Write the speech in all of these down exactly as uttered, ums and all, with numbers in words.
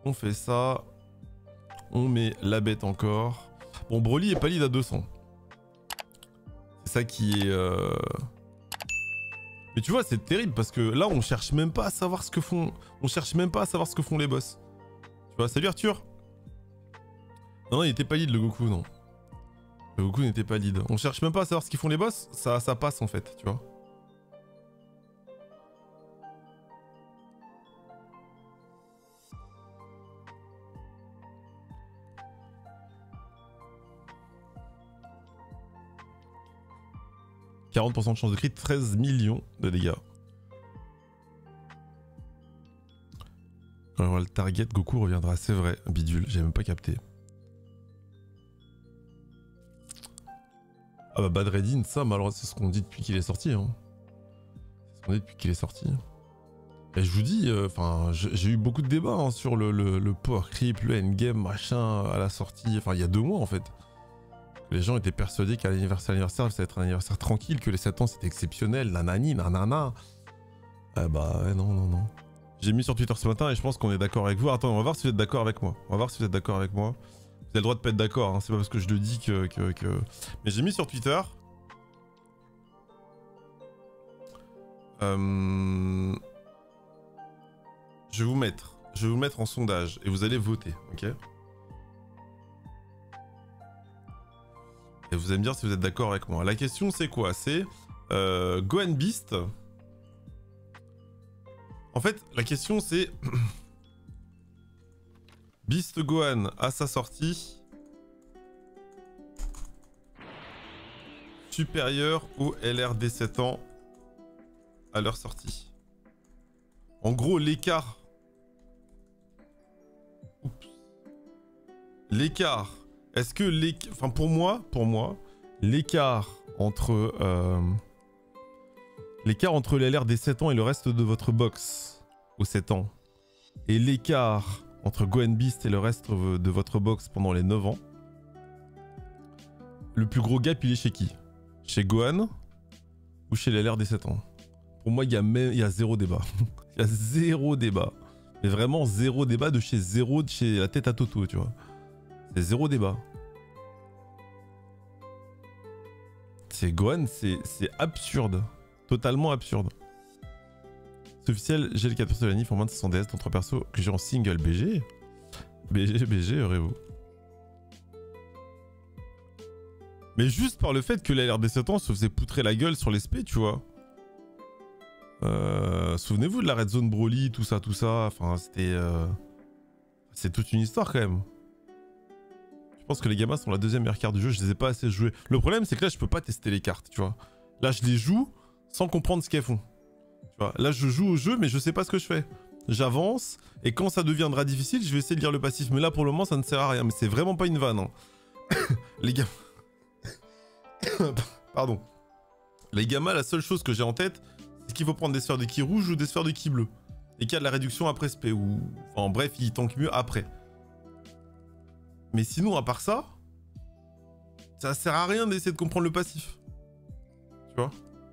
On fait ça. On met la bête encore. Bon, Broly est pas lead à deux cents. C'est ça qui est... Euh... Mais tu vois, c'est terrible parce que là, on cherche même pas à savoir ce que font... On cherche même pas à savoir ce que font les boss. Tu vois, salut Arthur. Non, non, il était pas lead le Goku, non. Le Goku n'était pas lead. On cherche même pas à savoir ce qu'ils font les boss. Ça, ça passe en fait, tu vois. quarante pour cent de chance de crit, treize millions de dégâts. Alors le target Goku reviendra, c'est vrai, bidule, j'ai même pas capté. Ah bah Bad Reddin, ça malheureusement c'est ce qu'on dit depuis qu'il est sorti. Hein. C'est ce qu'on dit depuis qu'il est sorti. Et je vous dis, enfin, euh, j'ai eu beaucoup de débats hein, sur le, le, le power creep, le endgame, machin, à la sortie, enfin il y a deux mois en fait. Les gens étaient persuadés qu'à l'anniversaire, l'anniversaire, ça allait être un anniversaire tranquille, que les sept ans c'était exceptionnel, nanani, nanana. Ah bah ouais, non, non, non. J'ai mis sur Twitter ce matin et je pense qu'on est d'accord avec vous. Attends, on va voir si vous êtes d'accord avec moi. On va voir si vous êtes d'accord avec moi. Vous avez le droit de pas être d'accord, hein. C'est pas parce que je le dis que... que, que... Mais j'ai mis sur Twitter... Euh... Je vais vous mettre... Je vais vous mettre en sondage et vous allez voter, ok? Et vous allez me dire si vous êtes d'accord avec moi. La question c'est quoi? C'est euh, Gohan Beast. En fait, la question c'est Beast Gohan à sa sortie supérieur au L R D sept ans à leur sortie. En gros, l'écart. L'écart. Est-ce que l'écart... Enfin, pour moi, pour moi, l'écart entre... Euh... L'écart entre les L R des sept ans et le reste de votre box aux sept ans, et l'écart entre Gohan Beast et le reste de votre box pendant les neuf ans, le plus gros gap, il est chez qui? Chez Gohan ou chez les L R des sept ans? Pour moi, il y a, même... il y a zéro débat. Il y a zéro débat. Mais vraiment zéro débat de chez zéro, de chez la tête à Toto, tu vois. C'est zéro débat. C'est Gohan, c'est absurde. Totalement absurde. C'est officiel, j'ai le quatre persos de la N I F en moins de cinq cents D S dans trois persos que j'ai en single. B G B G, B G, heurez-vous. Mais juste par le fait que la L R D sept ans se faisait poutrer la gueule sur les spé, tu vois. Euh, Souvenez-vous de la Red Zone Broly, tout ça, tout ça. Enfin, c'était... Euh... C'est toute une histoire quand même. Je pense que les gamins sont la deuxième meilleure carte du jeu, je les ai pas assez joués. Le problème, c'est que là, je peux pas tester les cartes, tu vois. Là, je les joue sans comprendre ce qu'elles font. Tu vois, là, je joue au jeu, mais je sais pas ce que je fais. J'avance, et quand ça deviendra difficile, je vais essayer de lire le passif. Mais là, pour le moment, ça ne sert à rien. Mais c'est vraiment pas une vanne. Hein. Les gamins... Pardon. Les gamins, la seule chose que j'ai en tête, c'est qu'il faut prendre des sphères de ki rouge ou des sphères de ki bleu. Et qu'il y a de la réduction après spé, ou... Enfin, bref, il tank mieux après. Mais sinon, à part ça, ça sert à rien d'essayer de comprendre le passif. Tu vois?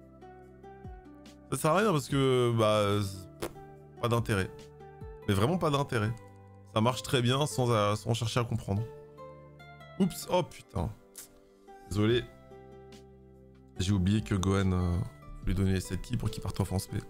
Ça sert à rien parce que, bah, pas d'intérêt. Mais vraiment pas d'intérêt. Ça marche très bien sans, à, sans chercher à comprendre. Oups, oh putain. Désolé. J'ai oublié que Gohan euh, lui donnait sept ki pour qu'il parte offense P.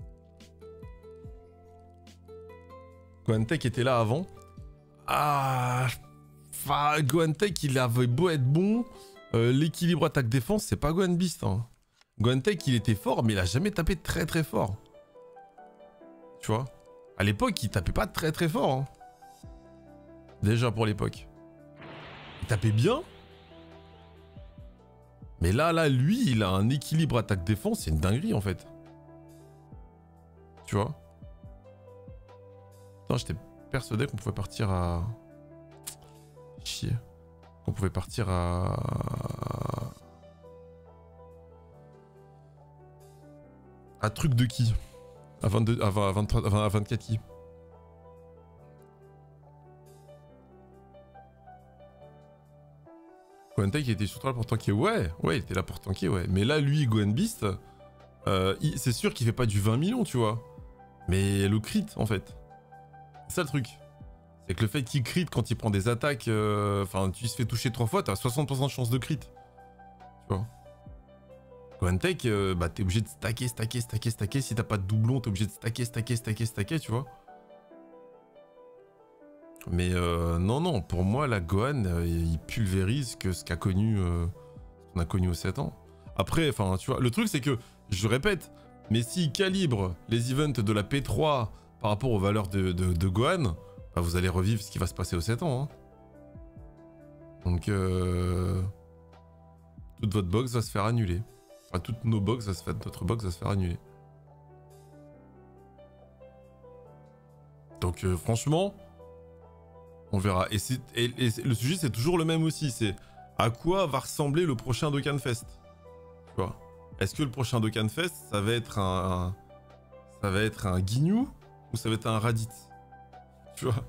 Gohan Tech était là avant. Ah... Enfin, Gohan Tech, il avait beau être bon, euh, l'équilibre attaque-défense, c'est pas Gohan Beast. Hein. Gohan Tech, il était fort, mais il a jamais tapé très très fort. Tu vois? À l'époque, il tapait pas très très fort. Hein. Déjà pour l'époque. Il tapait bien. Mais là, là, lui, il a un équilibre attaque-défense, c'est une dinguerie en fait. Tu vois? Non, j'étais persuadé qu'on pouvait partir à... Chier. Qu'on pouvait partir à... À truc de qui? À vingt-deux... À vingt-trois... À vingt-quatre qui? Gohan Tech était surtout là pour tanker. Ouais, ouais, il était là pour tanker, ouais. Mais là, lui, Gohan Beast, euh, c'est sûr qu'il fait pas du vingt millions, tu vois. Mais le crit, en fait. C'est ça le truc. C'est que le fait qu'il crit quand il prend des attaques, enfin, euh, tu se fais toucher trois fois, t'as soixante pour cent de chance de crit. Tu vois. Gohan Tech, euh, bah t'es obligé de stacker, stacker, stacker, stacker. Si t'as pas de doublon, t'es obligé de stacker, stacker, stacker, stacker, tu vois. Mais euh, non, non, pour moi, la Gohan, euh, il pulvérise que ce qu'a connu, euh, ce qu'on a connu aux sept ans. Après, enfin, tu vois, le truc c'est que, je répète, mais s'il calibre les events de la P trois par rapport aux valeurs de, de, de Gohan, bah vous allez revivre ce qui va se passer aux sept ans. Hein. Donc, euh, toute votre box va se faire annuler. Enfin, toutes nos box, va se faire, notre box va se faire annuler. Donc, euh, franchement, on verra. Et, et, et le sujet, c'est toujours le même aussi. C'est à quoi va ressembler le prochain Dokkan Fest. Tu vois. Est-ce que le prochain Dokkan Fest, ça va être un, un ça va être un Ginyu ou ça va être un Raditz? Tu vois.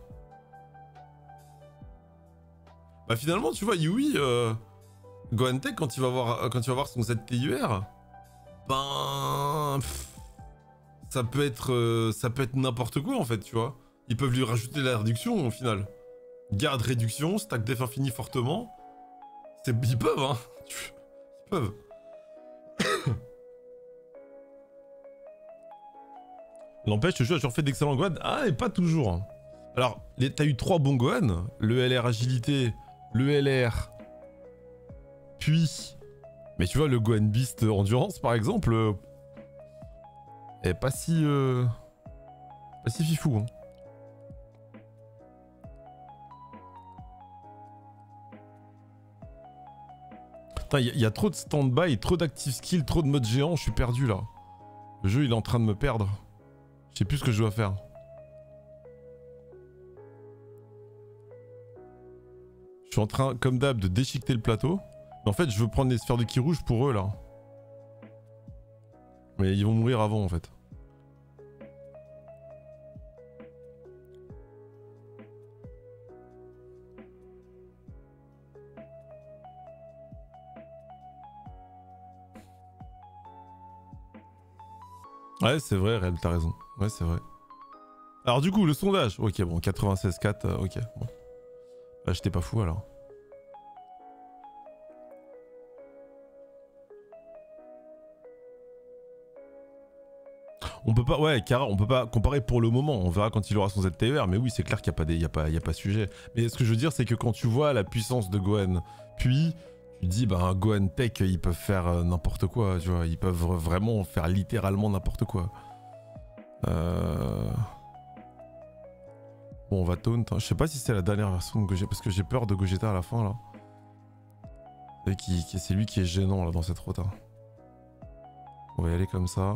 Bah finalement, tu vois, Yui, euh, Gohan Tech, quand il va voir, quand il va voir son Z T U R, ben, pff, ça peut être, euh, ça peut être n'importe quoi en fait, tu vois. Ils peuvent lui rajouter la réduction au final. Garde réduction, stack def infini fortement. C'est, ils peuvent, hein. Ils peuvent. N'empêche, ce jeu a toujours fait d'excellents Gohan. Ah, et pas toujours. Alors, t'as eu trois bons Gohan. Le L R agilité, le L R, puis... Mais tu vois, le Gohan Beast endurance, par exemple, euh, est pas si... Euh, pas si fifou, hein. Putain, il y, y a trop de stand-by, trop d'active skill, trop de mode géant, je suis perdu, là. Le jeu, il est en train de me perdre. Je sais plus ce que je dois faire. Je suis en train, comme d'hab, de déchiqueter le plateau. Mais en fait, je veux prendre les sphères de ki rouge pour eux, là. Mais ils vont mourir avant, en fait. Ouais, c'est vrai, Rel, t'as raison. Ouais, c'est vrai. Alors du coup, le sondage. Ok, bon, quatre-vingt-seize quatre, euh, ok, bon. Bah, j'étais pas fou, alors. On peut pas, ouais, Kara, on peut pas comparer pour le moment. On verra quand il aura son Z T E R. Mais oui, c'est clair qu'il n'y a pas des, y a pas, y a pas sujet. Mais ce que je veux dire, c'est que quand tu vois la puissance de Gohan, puis tu dis, bah, un Gohan Tech, ils peuvent faire euh, n'importe quoi, tu vois. Ils peuvent vraiment faire littéralement n'importe quoi. Euh... Bon, on va taunt. Hein. Je sais pas si c'est la dernière version de Gogeta, parce que j'ai peur de Gogeta à la fin, là. C'est lui qui est gênant, là, dans cette rota. On va y aller comme ça.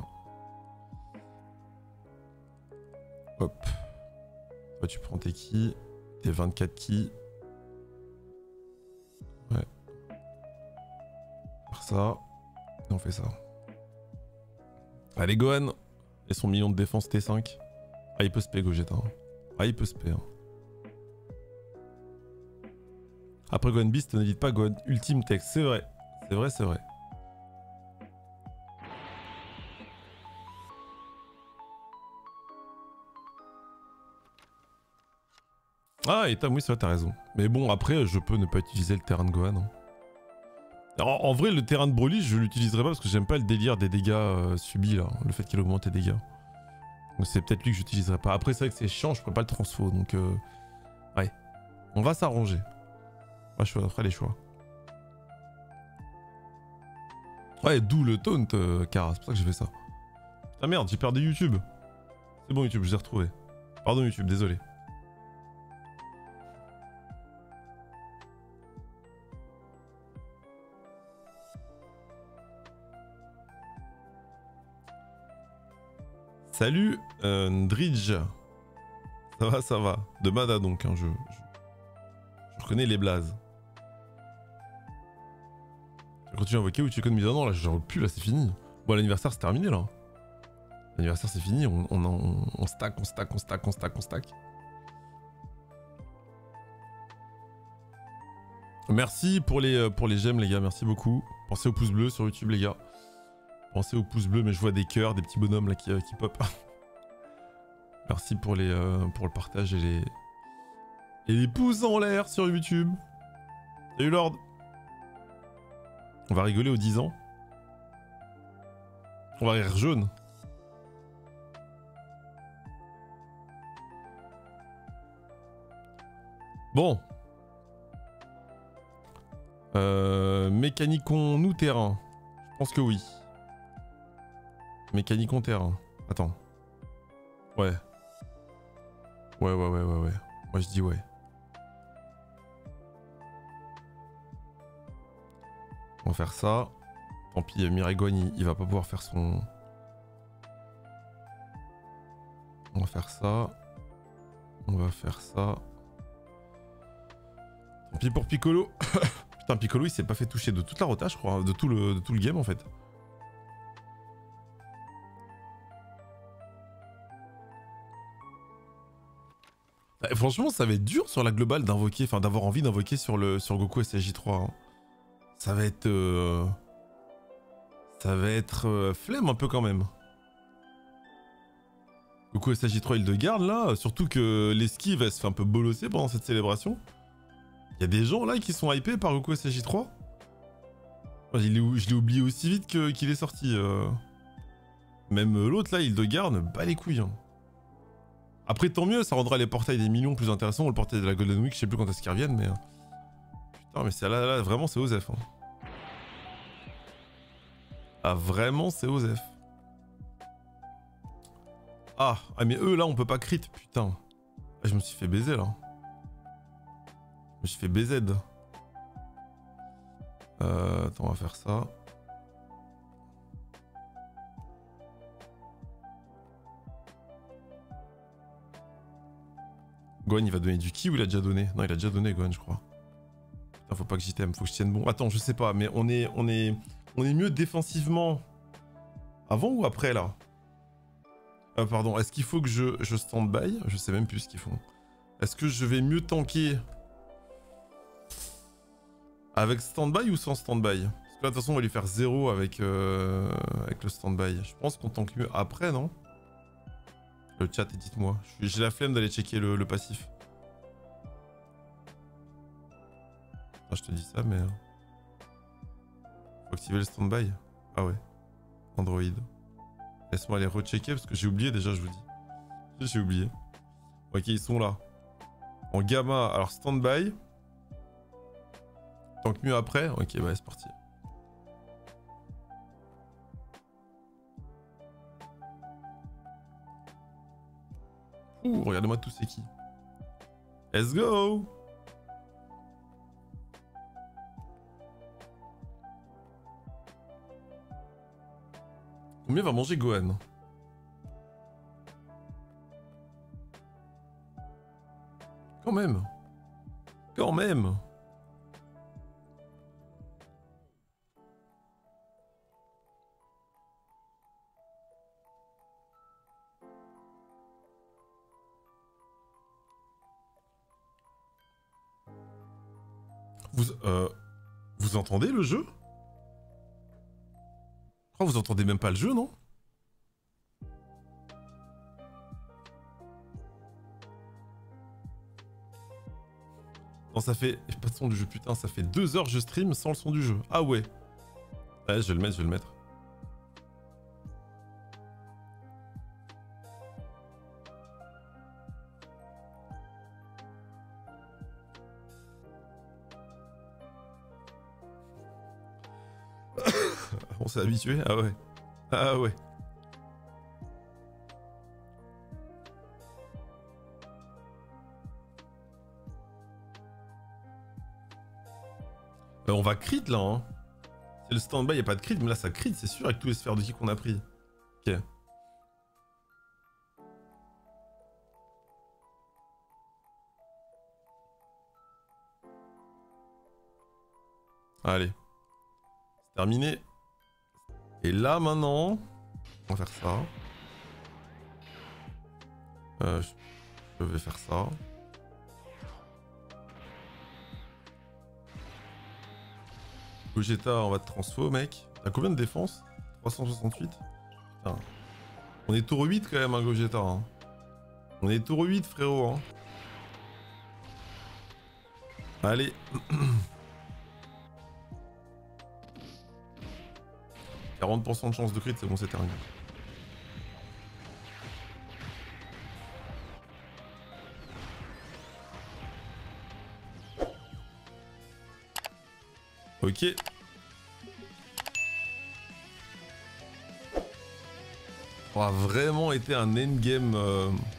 Hop. Toi, tu prends tes ki. Tes vingt-quatre ki. Ouais. Faire ça. Et on fait ça. Allez, Gohan. Et son million de défense T cinq. Ah, il peut se payer Gogeta. Hein. Ah, il peut se payer. Hein. Après Gohan Beast, n'hésite pas Gohan Ultime Tech. C'est vrai. C'est vrai, c'est vrai. Ah, et Tam, oui, c'est vrai, t'as raison. Mais bon, après, je peux ne pas utiliser le terrain de Gohan. Hein. En, en vrai, le terrain de Broly, je l'utiliserai pas parce que j'aime pas le délire des dégâts euh, subis, là. Le fait qu'il augmente les dégâts. Donc c'est peut-être lui que j'utiliserai pas. Après, c'est vrai que c'est chiant, je pourrais pas le transfo, donc... Euh... Ouais. On va s'arranger. Ouais, je ferai les choix. Ouais, d'où le taunt, euh, Kara. C'est pour ça que j'ai fait ça. Ah merde, j'ai perdu YouTube. C'est bon, YouTube, je l'ai retrouvé. Pardon, YouTube, désolé. Salut, euh, Ndridge. Ça va, ça va. De Mada donc, hein, je, je, je reconnais les blazes. Tu continues à invoquer ou tu économises? Ah non, là, j'en veux plus, là, c'est fini. Bon, l'anniversaire, c'est terminé, là. L'anniversaire, c'est fini, on, on, on, on stack, on stack, on stack, on stack, on stack. Merci pour les, pour les j'aime, les gars, merci beaucoup. Pensez au pouce bleu sur YouTube, les gars. Pensez au pouce bleu, mais je vois des cœurs, des petits bonhommes, là, qui, euh, qui pop. Merci pour, les, euh, pour le partage et les, Et les pouces en l'air sur YouTube. Salut Lord. On va rigoler aux dix ans. On va rire jaune. Bon. Euh, mécanicons-nous terrain. Je pense que oui. Mécanicons terrain. Attends. Ouais. Ouais, ouais, ouais, ouais, ouais. Moi je dis ouais. On va faire ça. Tant pis, Miragogne, il, il va pas pouvoir faire son... On va faire ça. On va faire ça. Tant pis pour Piccolo. Putain, Piccolo, il s'est pas fait toucher de toute la rota, je crois. De tout le, de tout le game, en fait. Bah, franchement, ça va être dur sur la globale d'invoquer, enfin d'avoir envie d'invoquer sur le sur Goku S S J trois. Hein. Ça va être... Euh... Ça va être euh, flemme un peu quand même. Goku S S J trois Hildegarde là, surtout que l'esquive elle se fait un peu bolosser pendant cette célébration. Il y a des gens là qui sont hypés par Goku S S J trois. Moi, je l'ai oublié aussi vite qu'il qu est sorti. Euh... Même l'autre là, Hildegarde, bat les couilles. Hein. Après tant mieux, ça rendra les portails des millions plus intéressants. Le portail de la Golden Week, je sais plus quand est-ce qu'ils reviennent, mais... Putain, mais c'est là, là, vraiment c'est Osef. Hein. Ah, vraiment c'est Osef. Ah, ah, mais eux là on peut pas crit, putain. Ah, je me suis fait baiser là. Je me suis fait B Z. Euh, attends, on va faire ça. Gohan il va donner du ki ou il a déjà donné? Non, il a déjà donné Gohan, je crois. Putain, faut pas que j'y t'aime, faut que je tienne bon. Attends, je sais pas, mais on est, on est, on est mieux défensivement avant ou après là? Euh, pardon, est-ce qu'il faut que je, je stand-by? Je sais même plus ce qu'ils font. Est-ce que je vais mieux tanker avec stand-by ou sans stand-by? Parce que là, de toute façon, on va lui faire zéro avec, euh, avec le stand-by. Je pense qu'on tank mieux après, non? Le chat, dites-moi. J'ai la flemme d'aller checker le, le passif. Ah, je te dis ça, mais... Faut activer le stand-by. Ah ouais. Android. Laisse-moi aller rechecker parce que j'ai oublié déjà, je vous dis. J'ai oublié. Ok, ils sont là. En gamma, alors stand-by. Tant que mieux après. Ok, bah c'est parti. Ouh, regardez-moi tous c'est qui. Let's go! Combien va manger Gohan? Quand même. Quand même. Vous, euh, vous entendez le jeu? Je crois que vous entendez même pas le jeu, non? Non, ça fait... Pas de son du jeu, putain, ça fait deux heures que je stream sans le son du jeu. Ah ouais. Ouais, je vais le mettre, je vais le mettre. On s'est habitué? Ah ouais. Ah ouais. Euh, on va crit là, hein. C'est le stand-by, y a pas de crit, mais là ça crit, c'est sûr, avec tous les sphères de ki qu'on a pris. Ok. Allez. C'est terminé. Et là maintenant, on va faire ça. Euh, je... je vais faire ça. Gogeta, on va te transfo, mec. T'as combien de défense? trois cent soixante-huit. Putain. On est tour huit quand même, hein, Gogeta. Hein. On est tour huit, frérot. Hein. Allez. quarante pour cent de chance de crit, c'est bon, c'est terminé. Ok. Ça a vraiment été un endgame... Euh...